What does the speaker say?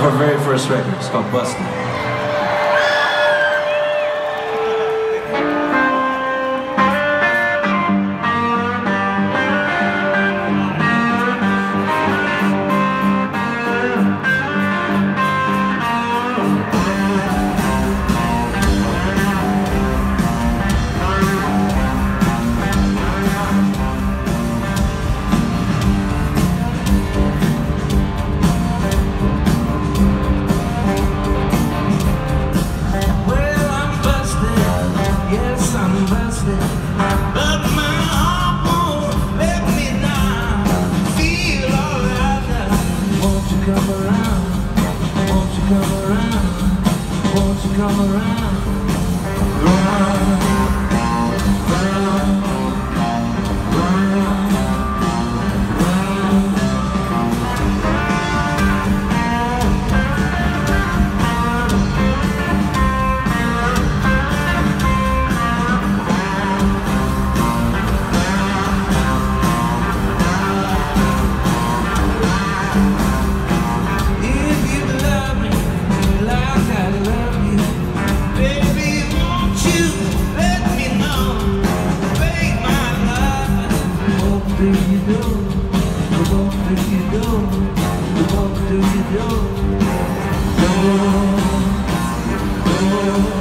our very first record. It's called Bustin'. Come around, if you love me like I love you, baby, won't you let me know? Make my life. What do you do? What do you do? What do you do?